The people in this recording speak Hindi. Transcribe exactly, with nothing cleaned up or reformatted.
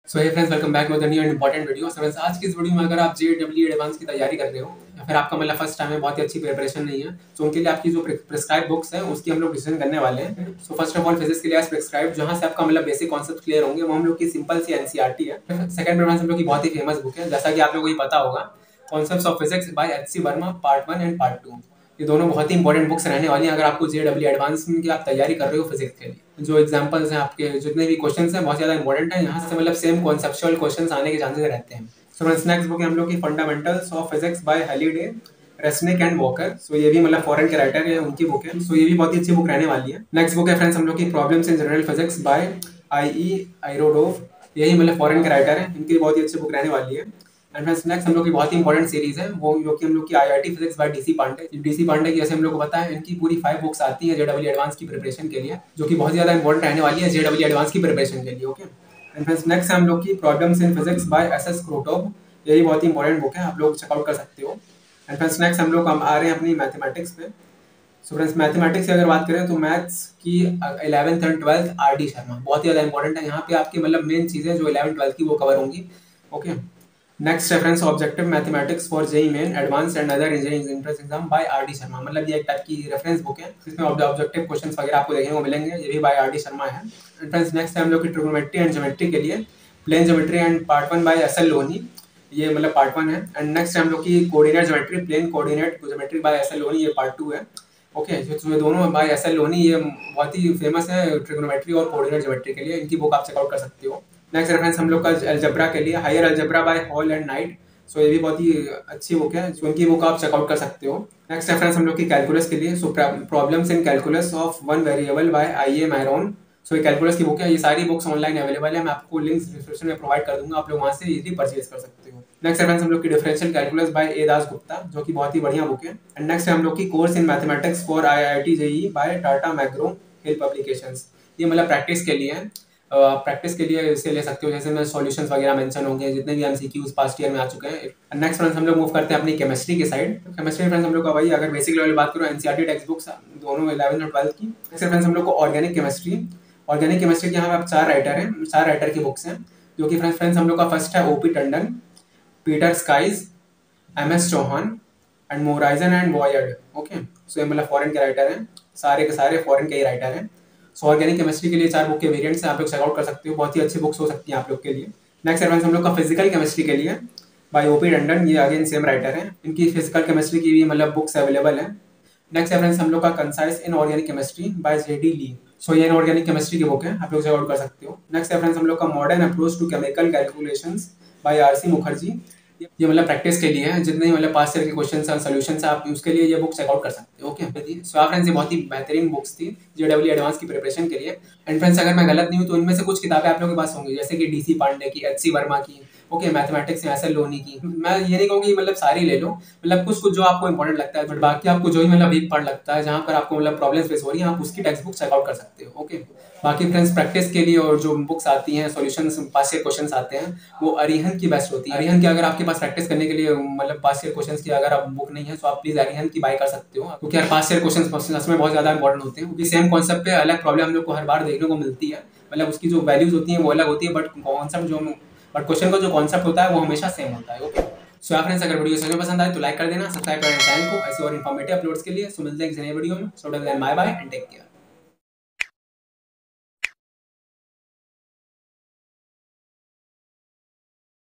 So hey friends, welcome back with new and important video. So friends, आज की इस वीडियो में अगर आप जे डब्ल्यू एडवांस की तैयारी कर रहे हो या फिर आपका मतलब फर्स्ट टाइम है, बहुत ही अच्छी प्रिपरेशन नहीं है, तो उनके लिए आपकी जो प्रिस्क्राइब बुक्स है उसकी हम लोग डिसीजन करने वाले हैं। So first of all physics के लिए आज प्रिस्क्राइब, जहां से आपका मतलब बेसिक कॉन्सेप्ट क्लियर होंगे, वो हम लोग की सिंपल सी एनसीईआरटी है। सेकंड प्रेफरेंस हम लोग की बहुत ही फेमस बुक है, जैसा कि आप लोगों को पता होगा, concepts of physics by H C Verma part one and part two. ये दोनों बहुत ही इंपॉर्टेंट बुक्स रहने वाली हैं अगर आपको जे डब्ल्यू एडवांस की आप तैयारी कर रहे हो फिजिक्स के लिए। जो एग्जांपल्स हैं, आपके जितने भी क्वेश्चंस हैं, बहुत ज़्यादा इंपॉर्टेंट है। यहाँ से मतलब सेम कॉन्सेप्चुअल क्वेश्चंस आने के चांसेस रहते हैं। सो फ्रेंड्स, नेक्स्ट बुक है हम लोग की fundamentals of physics by Halliday, Resnick and Walker. So ये भी मतलब फॉरेन के राइटर है, उनकी बुक है। सो ये भी बहुत ही अच्छी बुक रहने वाली है। नेक्स्ट बुक है फ्रेंड्स हम लोग की problems in general physics by I E Irodov. यही मतलब फॉरेन के राइटर है, इनकी बहुत ही अच्छी बुक रहने वाली है। एंड फ्रेंड्स, नेक्स्ट हम लोग की बहुत ही इंपॉर्टेंट सीरीज है, वो जो कि हम लोग की IIT physics by DC Pandey. DC Pandey की जैसे हम लोग को पता है, इनकी पूरी फाइव बुक्स आती है जेडब्ल्यू एडवांस की प्रिपरेशन के लिए, जो कि बहुत ज्यादा इंपॉर्टेंट रहने वाली है जेडब्ल्यू एडवांस की प्रिपरेशन के लिए। ओके एंड फ्रेंड्स, नेक्स्ट हम लोग की problems in physics by S S Krotov. यही बहुत ही इंपॉर्टेंट बुक है, आप लोग चेकआउट कर सकते हो। एंड फ्रेंड्स, नेक्स्ट हम लोग हम आ रहे हैं अपनी मैथमेटिक्स पे। सो फ्रेंड्स, मैथमेटिक्स की अगर बात करें तो मैथ्स की eleventh and twelfth R D Sharma बहुत ही ज़्यादा इंपॉर्टेंट है। यहाँ पे आपकी मतलब मेन चीज़ें जो इलेवन ट्वेल्थ की वो कवर होंगी। Okay next reference objective mathematics for JEE main advance and other engineering entrance exam by R D Sharma. मतलब ये एक टाइप की रेफरेंस बुक है, इसमें ऑब्जेक्टिव क्वेश्चंस वगैरह आपको देखने को मिलेंगे, ये भी बाय आर डी शर्मा है। फ्रेंड्स, नेक्स्ट है हम लोग की ट्रिग्नोमेट्री एंड ज्योमेट्री के लिए plane geometry and part one by S L Loney. ये मतलब पार्ट वन है। एंड नेक्स्ट हम लोग की coordinate geometry plane coordinate geometry by S L Loney, ये पार्ट टू है। ओके okay, जो दोनों बाय एस एल लोनी ये बहुत ही फेमस है ट्रिग्नोमेट्री और कोऑर्डिनेट ज्योमेट्री के लिए, इनकी बुक आप चेकआउट कर सकते हो। नेक्स्ट रेफरेंस हम लोग का अलजेब्रा के लिए higher algebra by Hall and Knight. So ये भी बहुत ही अच्छी बुक है, सो इनकी बुक आप चेकआउट कर सकते हो। नेक्स्ट रेफरेंस हम लोग की कैलकुलस के लिए, so problems in calculus of one variable by I A Maron. So ये कैलकुलस की बुक है, ये सारी बुक्स ऑनलाइन अवेलेबल है, मैं आपको लिंक्स डिस्क्रिप्शन में प्रोवाइड कर दूंगा, आप लोग वहाँ से इजीली परचेज कर सकते हो। नेक्स्ट रेफरेंस हम लोग की differential calculus by A Das Gupta, जो कि बहुत ही बढ़िया बुक है। एंड नेक्स्ट है हम लोग की course in mathematics for IIT JEE by Tata McGraw Hill publications. ये मतलब प्रैक्टिस के लिए है, प्रैक्टिस uh, के लिए इसे ले सकते हो, जैसे में सॉल्यूशंस वगैरह मेंशन होंगे, जितने भी एमसीक्यूज पास्ट ईयर में आ चुके हैं। नेक्स्ट फ्रेंड्स हम लोग मूव करते हैं अपनी केमिस्ट्री की साइड। केमिस्ट्री फ्रेंड्स हम लोग का वही, अगर बेसिक लेवल बात करो, एनसीईआरटी टेक्स्ट बुक्स दोनों इलेवन और ट्वेल्थ की। नेक्स्ट फ्रेंड्स हम लोग को ऑर्गेनिक केमिस्ट्री। ऑर्गेनिक केमिस्ट्री के यहाँ पे चार राइटर हैं, चार राइटर की बुक्स हैं, जो कि फ्रेंड्स फ्रेंड्स हम लोग का फर्स्ट है OP Tandon, Peter Sykes, M S Chauhan and Morrison and Boyd. Okay so ये मतलब फॉरेन के राइटर हैं, सारे के सारे फॉरेन के ही राइटर हैं। सो ऑर्गेनिक केमिस्ट्री के लिए चार बुक के वेरिएंट्स हैं, आप लोग चेकआउट कर सकते हो, बहुत ही अच्छी बुक्स हो सकती हैं आप लोग के लिए। नेक्स्ट रेफरेंस हम लोग का फिजिकल केमिस्ट्री के लिए बाय ओपी टंडन, ये अगेन सेम राइटर है, इनकी फिजिकल केमिस्ट्री की भी मतलब बुक्स अवेलेबल है। नेक्स्ट रेफरेंस हम लोग का concise inorganic chemistry by JD Lee. So ये ऑर्गेनिक केमिस्ट्री की बुक है, आप लोग चेकआउट कर सकते हो। नेक्स्ट रेफरेंस हम लोग का modern approach to chemical calculations by R C Mukherjee. ये मतलब प्रैक्टिस के लिए है, जितने मतलब पास ईयर के क्वेश्चंस और सॉल्यूशंस आप उसके लिए ये बुक चेकआउट कर सकते हो। ओके सो फ्रेंड्स, ये बहुत ही बेहतरीन बुक्स थी जेडब्ल्यू एडवांस की प्रिपरेशन के लिए। एंड फ्रेंड्स, अगर मैं गलत नहीं हूँ तो इनमें से कुछ किताबें आप लोगों के पास होंगी, जैसे कि डीसी पांडे की, एच सी वर्मा की, ओके मैथमेटिक्स में एस एल लोनी की। मैं ये नहीं कहूँगी मतलब सारी ले लो, मतलब कुछ कुछ जो आपको इंपॉर्टेंट लगता है, बट बाकी आपको जो ही मतलब वीक पार्ट लगता है, जहाँ पर आपको मतलब प्रॉब्लम्स फेस हो रही है, आप उसकी टेक्स्ट बुक चेकआउट कर सकते हो। ओके बाकी फ्रेंड्स, प्रैक्टिस के लिए और जो बुक्स आती हैं, सॉल्यूशंस पास ईयर क्वेश्चंस आते हैं, वो अरिहंत की बेस्ट होती है। अरिहंत की अगर आपके पास प्रैक्टिस करने के लिए मतलब पास ईयर क्वेश्चंस की अगर आप बुक नहीं है, तो आप प्लीज अरिहंत की बाय कर सकते हो, क्योंकि यार पास ईयर क्वेश्चंस में बहुत ज्यादा इंपॉर्टेंट होते हैं, क्योंकि सेम कॉन्सेप्ट पे अलग प्रॉब्लम हम लोग को हर बार देखने को मिलती है। मतलब उसकी जो वैल्यूज होती हैं वो अलग होती है, बट कॉन्सेप्ट जो बट क्वेश्चन का जो कॉन्सेप्ट होता है वो हमेशा सेम होता है। ओके सो यार फ्रेंड्स, अगर वीडियो सभी पसंद आए तो लाइक कर देना, सब्सक्राइब करना चैनल को ऐसे और इन्फॉर्मेटिव अपलोड्स के लिए। सो मिलते हैं किसी नए वीडियो में, so till then bye bye and take care.